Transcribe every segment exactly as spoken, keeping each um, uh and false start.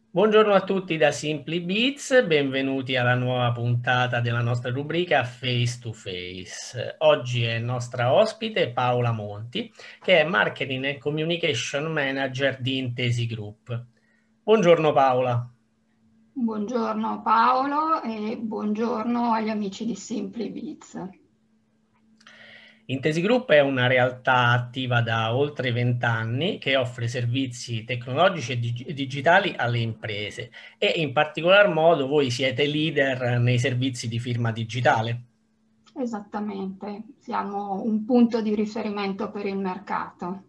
Buongiorno a tutti da Simply Beats, benvenuti alla nuova puntata della nostra rubrica Face to Face. Oggi è nostra ospite Paola Monti, che è Marketing e Communication Manager di Intesi Group. Buongiorno Paola. Buongiorno Paolo e buongiorno agli amici di Simply Beats. Intesi Group è una realtà attiva da oltre venti anni che offre servizi tecnologici e dig- digitali alle imprese e in particolar modo voi siete leader nei servizi di firma digitale. Esattamente, siamo un punto di riferimento per il mercato.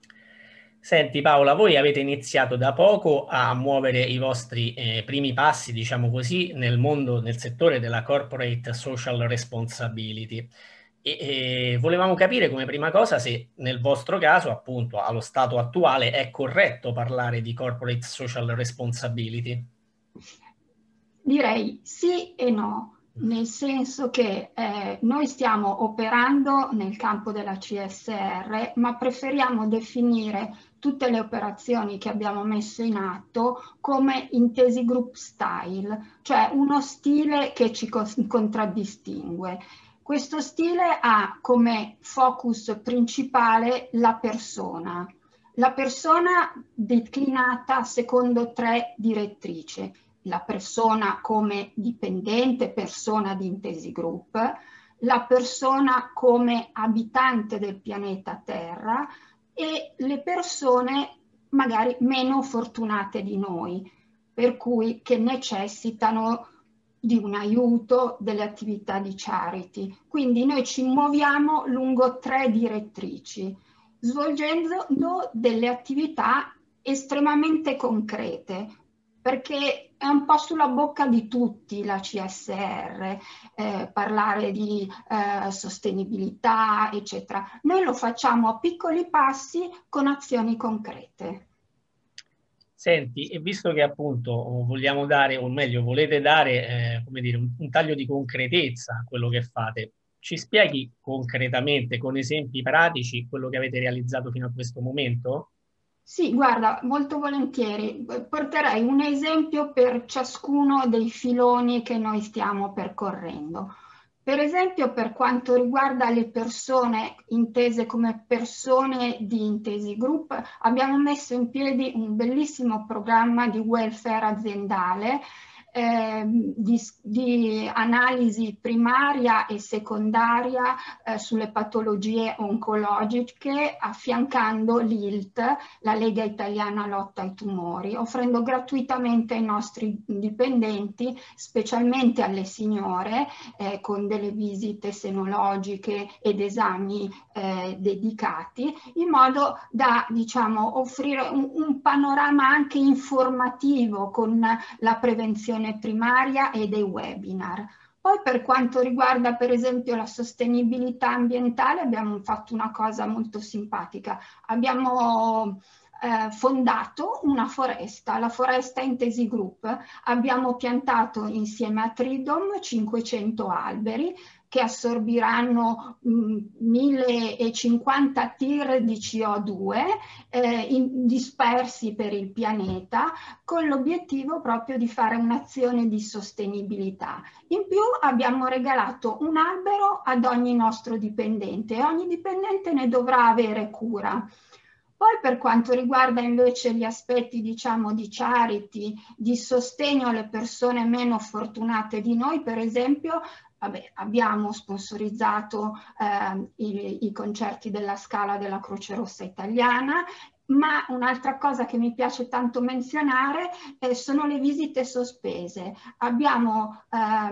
Senti Paola, voi avete iniziato da poco a muovere i vostri eh, primi passi, diciamo così, nel mondo, nel settore della corporate social responsibility. E, e volevamo capire come prima cosa se nel vostro caso, appunto, allo stato attuale, è corretto parlare di corporate social responsibility. Direi sì e no, nel senso che eh, noi stiamo operando nel campo della C S R, ma preferiamo definire tutte le operazioni che abbiamo messo in atto come intesi group style, cioè uno stile che ci contraddistingue. Questo stile ha come focus principale la persona, la persona declinata secondo tre direttrici: la persona come dipendente, persona di Intesi Group, la persona come abitante del pianeta Terra e le persone magari meno fortunate di noi, per cui che necessitano di un aiuto, delle attività di charity. Quindi noi ci muoviamo lungo tre direttrici, svolgendo delle attività estremamente concrete, perché è un po' sulla bocca di tutti la C S R, eh, parlare di eh, sostenibilità, eccetera. Noi lo facciamo a piccoli passi con azioni concrete. Senti, e visto che appunto vogliamo dare, o meglio, volete dare, eh, come dire, un, un taglio di concretezza a quello che fate, ci spieghi concretamente, con esempi pratici, quello che avete realizzato fino a questo momento? Sì, guarda, molto volentieri. Porterei un esempio per ciascuno dei filoni che noi stiamo percorrendo. Per esempio, per quanto riguarda le persone intese come persone di Intesi Group, abbiamo messo in piedi un bellissimo programma di welfare aziendale, eh, di, di analisi primaria e secondaria eh, sulle patologie oncologiche, affiancando l'I L T, la Lega Italiana Lotta ai Tumori, offrendo gratuitamente ai nostri dipendenti, specialmente alle signore, eh, con delle visite senologiche ed esami eh, dedicati, in modo da, diciamo, offrire un, un panorama anche informativo con la prevenzione primaria e dei webinar. Poi per quanto riguarda per esempio la sostenibilità ambientale abbiamo fatto una cosa molto simpatica. Abbiamo eh, fondato una foresta, la foresta Intesi Group. Abbiamo piantato insieme a Tridom cinquecento alberi che assorbiranno mh, millecinquanta tir di C O due eh, in, dispersi per il pianeta, con l'obiettivo proprio di fare un'azione di sostenibilità. In più abbiamo regalato un albero ad ogni nostro dipendente e ogni dipendente ne dovrà avere cura. Poi per quanto riguarda invece gli aspetti, diciamo, di charity, di sostegno alle persone meno fortunate di noi, per esempio, vabbè, abbiamo sponsorizzato eh, i, i concerti della Scala della Croce Rossa Italiana, ma un'altra cosa che mi piace tanto menzionare eh, sono le visite sospese. Abbiamo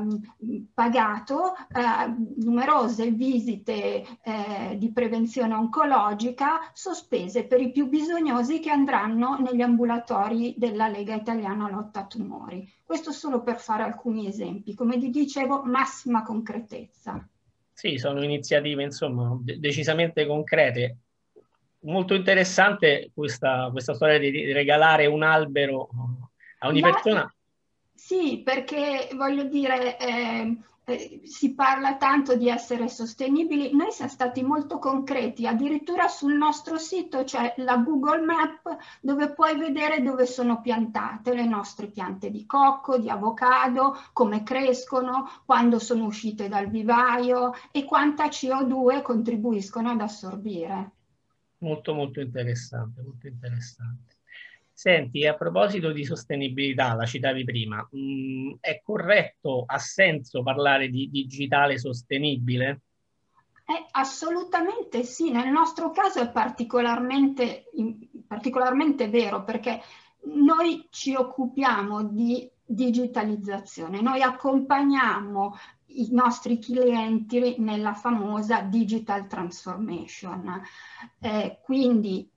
ehm, pagato eh, numerose visite eh, di prevenzione oncologica sospese per i più bisognosi che andranno negli ambulatori della Lega Italiana Lotta a Tumori. Questo solo per fare alcuni esempi. Come vi dicevo, massima concretezza. Sì, sono iniziative, insomma, de- decisamente concrete. Molto interessante questa, questa storia di di regalare un albero a ogni La, persona. sì, perché voglio dire, eh, eh, si parla tanto di essere sostenibili, noi siamo stati molto concreti, addirittura sul nostro sito c'è la Google Map dove puoi vedere dove sono piantate le nostre piante di cocco, di avocado, come crescono, quando sono uscite dal vivaio e quanta C O due contribuiscono ad assorbire. Molto molto interessante, molto interessante. Senti, a proposito di sostenibilità, la citavi prima, mh, è corretto, ha senso parlare di digitale sostenibile? Eh, assolutamente sì, nel nostro caso è particolarmente, particolarmente vero perché noi ci occupiamo di digitalizzazione, noi accompagniamo i nostri clienti nella famosa digital transformation, eh, quindi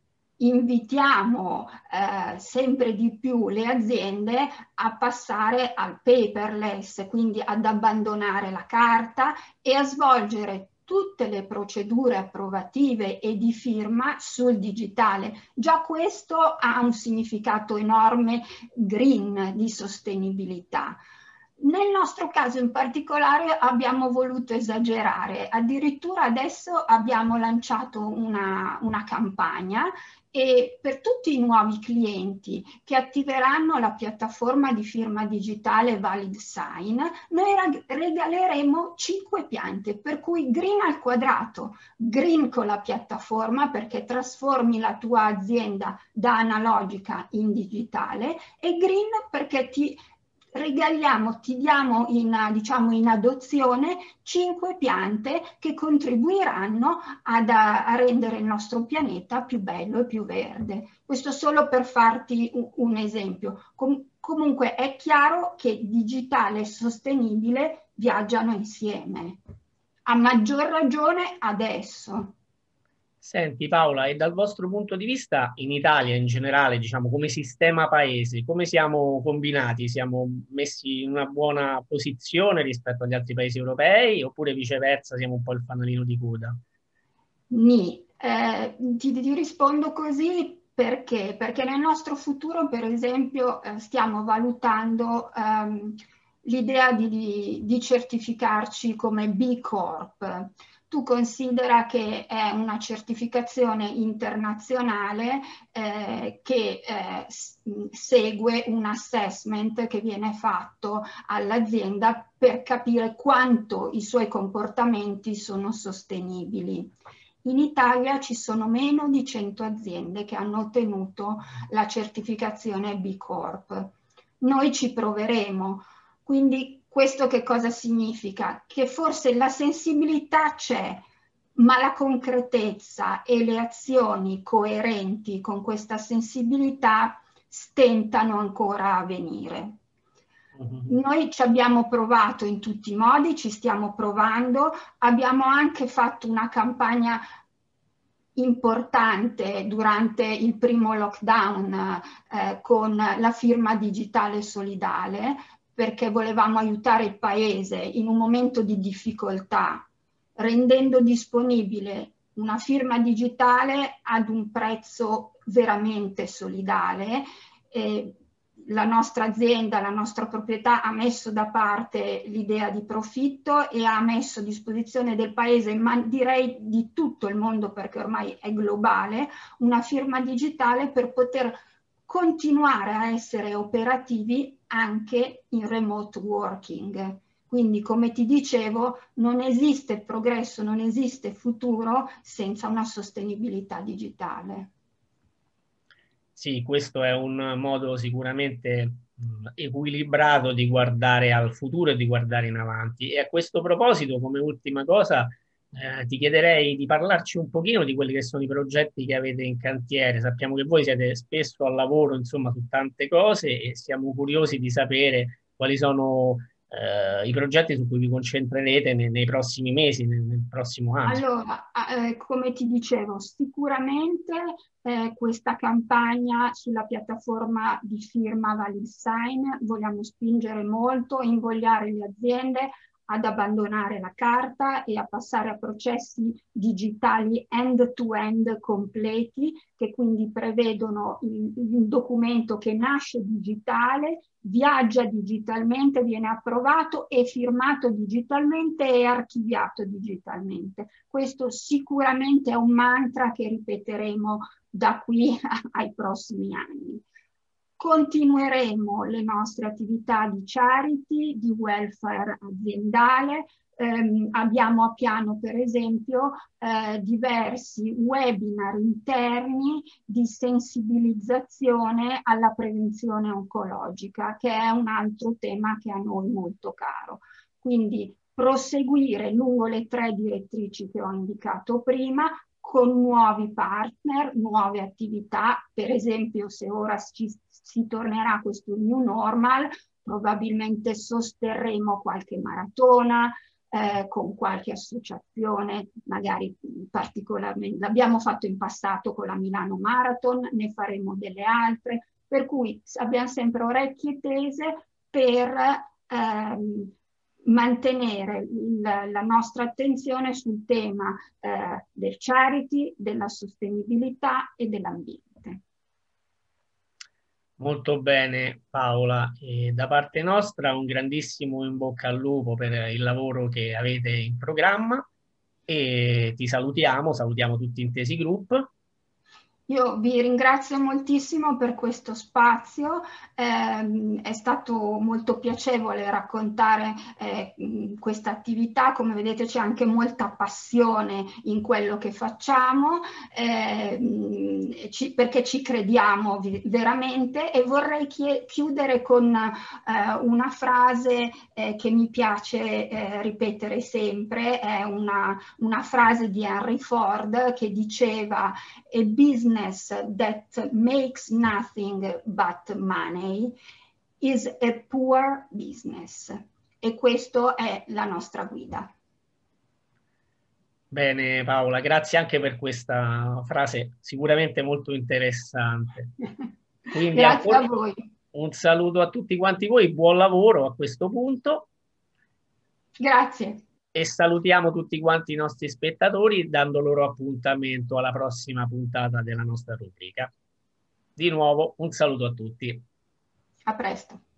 invitiamo eh, sempre di più le aziende a passare al paperless, quindi ad abbandonare la carta e a svolgere tutte le procedure approvative e di firma sul digitale. Già questo ha un significato enorme green di sostenibilità. Nel nostro caso in particolare abbiamo voluto esagerare, addirittura adesso abbiamo lanciato una, una campagna e per tutti i nuovi clienti che attiveranno la piattaforma di firma digitale ValidSign, noi regaleremo cinque piante, per cui green al quadrato, green con la piattaforma perché trasformi la tua azienda da analogica in digitale e green perché ti regaliamo, ti diamo in, diciamo, in adozione cinque piante che contribuiranno ad, a rendere il nostro pianeta più bello e più verde. Questo solo per farti un, un esempio. Com comunque è chiaro che digitale e sostenibile viaggiano insieme, a maggior ragione adesso. Senti Paola, e dal vostro punto di vista in Italia in generale, diciamo come sistema paese, come siamo combinati? Siamo messi in una buona posizione rispetto agli altri paesi europei oppure viceversa siamo un po' il fanalino di coda? Ni, eh, ti, ti rispondo così perché? Perché nel nostro futuro, per esempio, eh, stiamo valutando ehm, l'idea di, di, di certificarci come B Corp. Tu considera che è una certificazione internazionale eh, che eh, segue un assessment che viene fatto all'azienda per capire quanto i suoi comportamenti sono sostenibili. In Italia ci sono meno di cento aziende che hanno ottenuto la certificazione B Corp. Noi ci proveremo, quindi questo che cosa significa? Che forse la sensibilità c'è, ma la concretezza e le azioni coerenti con questa sensibilità stentano ancora a venire. Noi ci abbiamo provato in tutti i modi, ci stiamo provando, abbiamo anche fatto una campagna importante durante il primo lockdown eh, con la firma digitale solidale perché volevamo aiutare il paese in un momento di difficoltà, rendendo disponibile una firma digitale ad un prezzo veramente solidale. Eh, la nostra azienda, la nostra proprietà ha messo da parte l'idea di profitto e ha messo a disposizione del paese, ma direi di tutto il mondo perché ormai è globale, una firma digitale per poter continuare a essere operativi anche in remote working. Quindi, come ti dicevo, non esiste progresso, non esiste futuro senza una sostenibilità digitale. Sì, questo è un modo sicuramente mh, equilibrato di guardare al futuro e di guardare in avanti. E a questo proposito, come ultima cosa, eh, ti chiederei di parlarci un pochino di quelli che sono i progetti che avete in cantiere. Sappiamo che voi siete spesso al lavoro, insomma, su tante cose e siamo curiosi di sapere quali sono eh, i progetti su cui vi concentrerete nei, nei prossimi mesi, nel, nel prossimo anno. Allora, eh, come ti dicevo, sicuramente eh, questa campagna sulla piattaforma di firma ValidSign vogliamo spingere molto, invogliare le aziende ad abbandonare la carta e a passare a processi digitali end-to-end completi, che quindi prevedono un documento che nasce digitale, viaggia digitalmente, viene approvato e firmato digitalmente e archiviato digitalmente. Questo sicuramente è un mantra che ripeteremo da qui ai prossimi anni. Continueremo le nostre attività di charity, di welfare aziendale. Eh, abbiamo a piano, per esempio, eh, diversi webinar interni di sensibilizzazione alla prevenzione oncologica, che è un altro tema che a noi molto caro. Quindi proseguire lungo le tre direttrici che ho indicato prima, con nuovi partner, nuove attività. Per esempio, se ora ci, si tornerà a questo new normal, probabilmente sosterremo qualche maratona eh, con qualche associazione, magari particolarmente, l'abbiamo fatto in passato con la Milano Marathon, ne faremo delle altre, per cui abbiamo sempre orecchie tese per ehm, mantenere la, la nostra attenzione sul tema eh, del charity, della sostenibilità e dell'ambiente. Molto bene Paola, e da parte nostra un grandissimo in bocca al lupo per il lavoro che avete in programma e ti salutiamo, salutiamo tutti Intesi Group. Io vi ringrazio moltissimo per questo spazio, eh, è stato molto piacevole raccontare eh, questa attività, come vedete c'è anche molta passione in quello che facciamo, eh, ci, perché ci crediamo veramente, e vorrei chiudere con eh, una frase eh, che mi piace eh, ripetere sempre, è una, una frase di Henry Ford che diceva: "A business that makes nothing but money is a poor business." E questa è la nostra guida. Bene Paola, grazie anche per questa frase sicuramente molto interessante. Quindi Grazie ancora a voi. un saluto a tutti quanti voi, buon lavoro a questo punto. Grazie. E salutiamo tutti quanti i nostri spettatori dando loro appuntamento alla prossima puntata della nostra rubrica. Di nuovo un saluto a tutti. A presto.